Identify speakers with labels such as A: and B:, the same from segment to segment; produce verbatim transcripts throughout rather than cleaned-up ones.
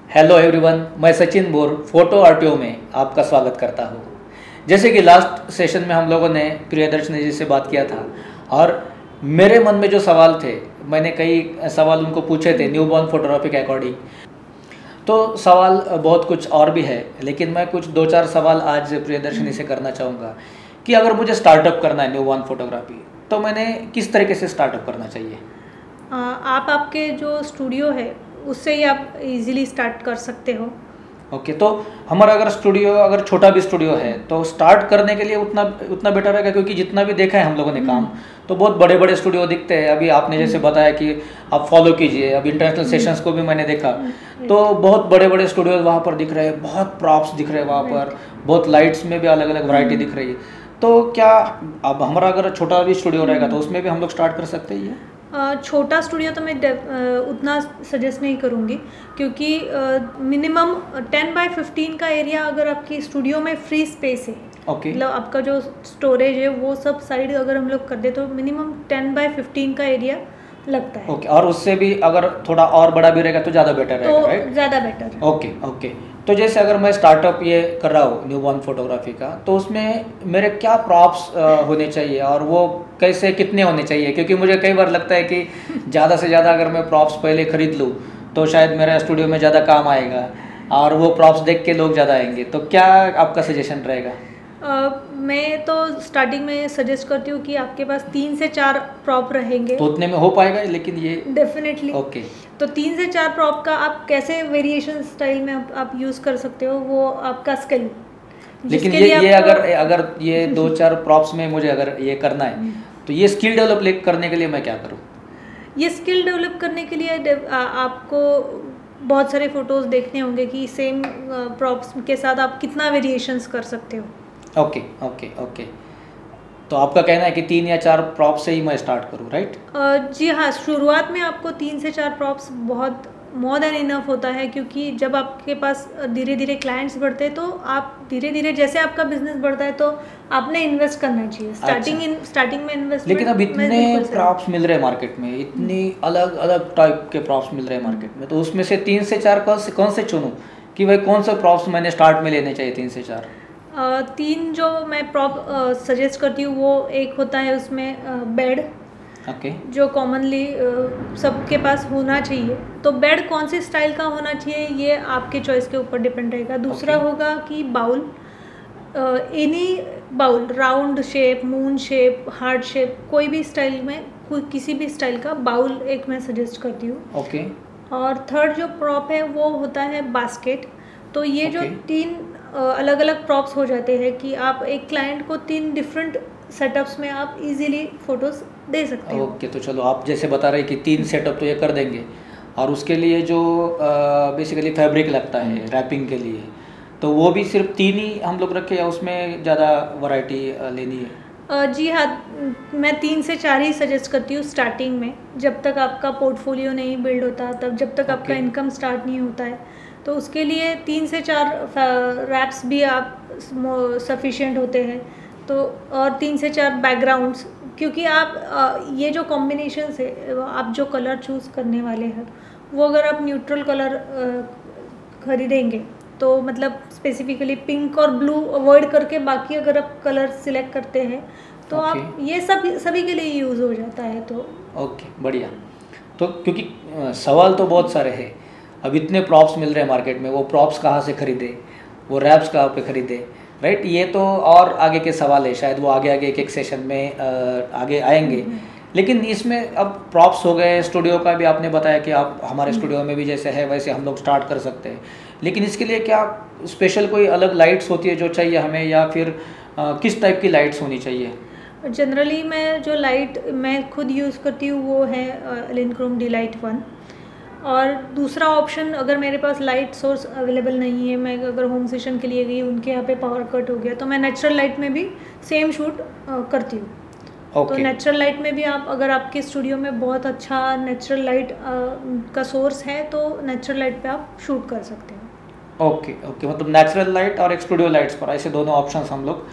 A: Hello everyone, मैं Sachin bore photo RTO में आपका स्वागत करता हूँ। जैसे कि लास्ट सेशन में हम लोगों ने प्रियदर्शनी जी से बात किया था और मेरे मन में जो सवाल थे, मैंने कई सवाल उनको पूछे थे न्यूबॉर्न फोटोग्राफी के अकॉर्डिंग। तो सवाल बहुत कुछ और भी है, लेकिन मैं कुछ दो चार सवाल आज प्रियदर्शनी से करना चाहूँगा कि अगर मुझे स्टार्टअप करना है न्यूबॉर्न फोटोग्राफी, तो मैंने किस तरीके से स्टार्टअप करना चाहिए?
B: आ, आप आपके जो स्टूडियो है उससे ही आप इजीली स्टार्ट कर सकते हो।
A: ओके okay, तो हमारा अगर स्टूडियो अगर छोटा भी स्टूडियो है तो स्टार्ट करने के लिए उतना उतना बेटर रहेगा, क्योंकि जितना भी देखा है हम लोगों ने काम, तो बहुत बड़े बड़े स्टूडियो दिखते हैं। अभी आपने जैसे बताया कि आप फॉलो कीजिए, अब इंटरनेशनल सेशंस को भी मैंने देखा तो बहुत बड़े बड़े स्टूडियोज वहाँ पर दिख रहे हैं, बहुत प्रॉप्स दिख रहे हैं वहाँ पर, बहुत लाइट्स में भी अलग अलग वैरायटी दिख रही है। तो क्या अब हमारा अगर छोटा भी स्टूडियो रहेगा तो उसमें भी हम लोग स्टार्ट कर सकते हैं?
B: छोटा स्टूडियो तो मैं उतना सजेस्ट नहीं करूँगी, क्योंकि मिनिमम टेन बाय फिफ्टीन का एरिया अगर आपकी स्टूडियो में फ्री स्पेस है,
A: ओके,
B: मतलब आपका जो स्टोरेज है वो सब साइड अगर हम लोग कर दे तो मिनिमम टेन बाय फिफ्टीन का एरिया लगता है।
A: ओके, और उससे भी अगर थोड़ा और बड़ा भी रहेगा तो ज़्यादा बेटर रहेगा,
B: तो
A: राइट?
B: ज़्यादा बेटर।
A: ओके ओके तो जैसे अगर मैं स्टार्टअप ये कर रहा हूँ न्यूबॉर्न फोटोग्राफी का, तो उसमें मेरे क्या प्रॉप्स होने चाहिए और वो कैसे कितने होने चाहिए? क्योंकि मुझे कई बार लगता है कि ज़्यादा से ज़्यादा अगर मैं प्रॉप्स पहले खरीद लूँ तो शायद मेरा स्टूडियो में ज़्यादा काम आएगा और वो प्रॉप्स देख के लोग ज़्यादा आएंगे। तो क्या आपका सजेशन रहेगा?
B: Uh, मैं तो स्टार्टिंग में सजेस्ट करती हूँ कि आपके पास तीन से चार प्रॉप रहेंगे
A: तो उतने में हो पाएगा, लेकिन ये
B: डेफिनेटली
A: ओके।
B: तो तीन से चार प्रॉप का आप कैसे वेरिएशन स्टाइल में आप, आप यूज़ कर सकते हो, वो आपका स्किल।
A: लेकिन ये ये अगर अगर ये दो चार प्रॉप्स में मुझे अगर ये करना है तो ये स्किल डेवलप करने के लिए मैं क्या करूँ? ये
B: स्किल डेवलप करने के लिए आपको बहुत सारे फोटोज़ देखने होंगे कि सेम प्रॉप्स के साथ आप कितना वेरिएशंस कर सकते हो।
A: ओके ओके ओके तो आपका कहना है कि तीन या चार प्रॉप्स से ही मैं स्टार्ट करूँ, राइट?
B: जी हाँ, शुरुआत में आपको तीन से चार प्रॉप्स बहुत मोर देन इनफ होता है, क्योंकि जब आपके पास धीरे धीरे क्लाइंट्स बढ़ते हैं तो आप धीरे धीरे जैसे आपका बिजनेस बढ़ता है तो आपने इन्वेस्ट करना चाहिए। स्टार्टिंग इन स्टार्टिंग में इन्वेस्ट।
A: लेकिन अब इतने प्रॉप्स मिल रहे हैं मार्केट में, इतनी अलग अलग टाइप के प्रॉप्स मिल रहे हैं मार्केट में, तो उसमें से तीन से चार कौन से कौन से चुनूँ कि भाई कौन से प्रॉप्स मैंने स्टार्ट में लेने चाहिए? तीन से चार
B: Uh, तीन जो मैं प्रॉप सजेस्ट uh, करती हूँ वो एक होता है उसमें बेड, uh,
A: ओके,
B: okay. जो कॉमनली uh, सबके पास होना चाहिए। तो बेड कौन से स्टाइल का होना चाहिए ये आपके चॉइस के ऊपर डिपेंड रहेगा। दूसरा okay. होगा कि bowl, any bowl, round shape, moon shape, heart shape, कोई भी स्टाइल में, कोई किसी भी स्टाइल का बाउल एक मैं सजेस्ट करती हूँ।
A: Okay okay.
B: और थर्ड जो प्रॉप है वो होता है बास्केट। तो ये okay. जो तीन अलग अलग प्रॉप्स हो जाते हैं कि आप एक क्लाइंट को तीन डिफरेंट सेटअप्स में आप इजीली फोटोज दे सकते हो।
A: ओके okay, तो चलो आप जैसे बता रहे कि तीन सेटअप तो ये कर देंगे, और उसके लिए जो बेसिकली फैब्रिक लगता है रैपिंग के लिए, तो वो भी सिर्फ तीन ही हम लोग रखें या उसमें ज़्यादा वैरायटी लेनी है?
B: uh, जी हाँ, मैं तीन से चार ही सजेस्ट करती हूँ स्टार्टिंग में, जब तक आपका पोर्टफोलियो नहीं बिल्ड होता, तब जब तक okay. आपका इनकम स्टार्ट नहीं होता है, तो उसके लिए तीन से चार रैप्स भी आप सफिशिएंट होते हैं। तो और तीन से चार बैकग्राउंड्स, क्योंकि आप ये जो कॉम्बिनेशन है, आप जो कलर चूज़ करने वाले हैं वो अगर आप न्यूट्रल कलर खरीदेंगे तो मतलब स्पेसिफिकली पिंक और ब्लू अवॉइड करके बाकी अगर आप कलर सिलेक्ट करते हैं तो okay. आप ये सब सभी के लिए यूज़ हो जाता है। तो
A: ओके okay, बढ़िया। तो क्योंकि सवाल तो बहुत सारे हैं, अब इतने प्रॉप्स मिल रहे हैं मार्केट में, वो प्रॉप्स कहाँ से खरीदे, वो रैप्स कहाँ पे खरीदे, राइट? ये तो और आगे के सवाल है, शायद वो आगे आगे एक एक सेशन में आ, आगे आएंगे। लेकिन इसमें अब प्रॉप्स हो गए, स्टूडियो का भी आपने बताया कि आप हमारे स्टूडियो में भी जैसे है वैसे हम लोग स्टार्ट कर सकते हैं, लेकिन इसके लिए क्या स्पेशल कोई अलग लाइट्स होती है जो चाहिए हमें, या फिर आ, किस टाइप की लाइट्स होनी चाहिए?
B: जनरली मैं जो लाइट मैं खुद यूज़ करती हूँ वो है एलिनक्रोम डी लाइट वन। और दूसरा ऑप्शन, अगर मेरे पास लाइट सोर्स अवेलेबल नहीं है, मैं अगर होम सेशन के लिए गई, उनके यहाँ पे पावर कट हो गया, तो मैं नेचुरल लाइट में भी सेम शूट करती हूँ। okay. तो नेचुरल लाइट में भी आप, अगर आपके स्टूडियो में बहुत अच्छा नेचुरल लाइट का सोर्स है तो नेचुरल लाइट पे आप शूट कर सकते हो।
A: Okay okay, okay okay. मतलब नेचुरल लाइट और एक स्टूडियो लाइट्स पर, ऐसे दोनों ऑप्शंस हम लोग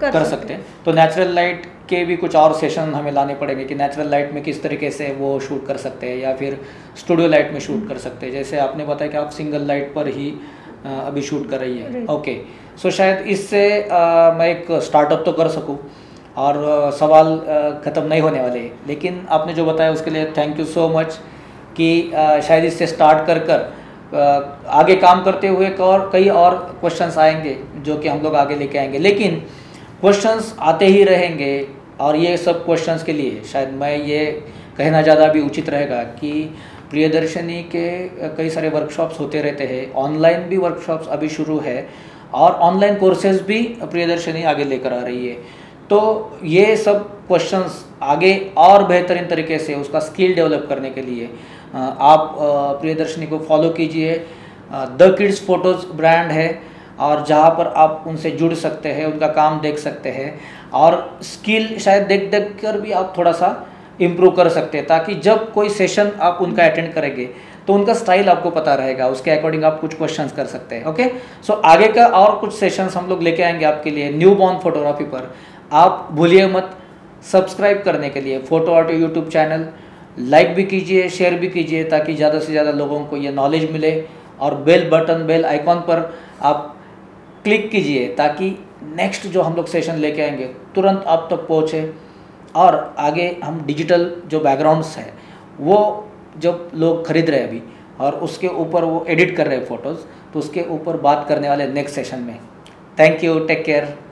B: कर,
A: कर
B: सकते
A: सकते हैं। तो नेचुरल लाइट के भी कुछ और सेशन हमें लाने पड़ेंगे कि नेचुरल लाइट में किस तरीके से वो शूट कर सकते हैं या फिर स्टूडियो लाइट में शूट कर सकते हैं। जैसे आपने बताया कि आप सिंगल लाइट पर ही अ, अभी शूट कर रही है, ओके। सो शायद इससे अ, मैं एक स्टार्टअप तो कर सकूं और अ, सवाल ख़त्म नहीं होने वाले हैं। लेकिन आपने जो बताया उसके लिए थैंक यू सो मच कि अ, शायद इससे स्टार्ट कर कर अ, आगे काम करते हुए और कई और क्वेश्चंस आएंगे जो कि हम लोग आगे लेके आएंगे। लेकिन क्वेश्चंस आते ही रहेंगे और ये सब क्वेश्चंस के लिए शायद मैं ये कहना ज़्यादा भी उचित रहेगा कि प्रियदर्शनी के कई सारे वर्कशॉप्स होते रहते हैं, ऑनलाइन भी वर्कशॉप्स अभी शुरू है और ऑनलाइन कोर्सेज भी प्रियदर्शनी आगे लेकर आ रही है। तो ये सब क्वेश्चंस आगे और बेहतरीन तरीके से उसका स्किल डेवलप करने के लिए आप प्रियदर्शनी को फॉलो कीजिए। द किड्स फोटोज़ ब्रांड है और जहाँ पर आप उनसे जुड़ सकते हैं, उनका काम देख सकते हैं और स्किल शायद देख देख कर भी आप थोड़ा सा इम्प्रूव कर सकते हैं, ताकि जब कोई सेशन आप उनका अटेंड करेंगे तो उनका स्टाइल आपको पता रहेगा, उसके अकॉर्डिंग आप कुछ क्वेश्चंस कर सकते हैं, ओके। सो आगे का और कुछ सेशंस हम लोग लेके आएंगे आपके लिए न्यू बॉर्न फोटोग्राफी पर। आप भूलिए मत सब्सक्राइब करने के लिए photo art YouTube channel, like भी कीजिए, शेयर भी कीजिए ताकि ज़्यादा से ज़्यादा लोगों को ये नॉलेज मिले। और बेल बटन, बेल आइकॉन पर आप क्लिक कीजिए ताकि नेक्स्ट जो हम लोग सेशन लेके आएंगे तुरंत आप तक पहुँचे। और आगे हम डिजिटल जो बैकग्राउंड्स हैं वो जब लोग खरीद रहे हैं अभी और उसके ऊपर वो एडिट कर रहे हैं फ़ोटोज़, तो उसके ऊपर बात करने वाले नेक्स्ट सेशन में। Thank you, take care.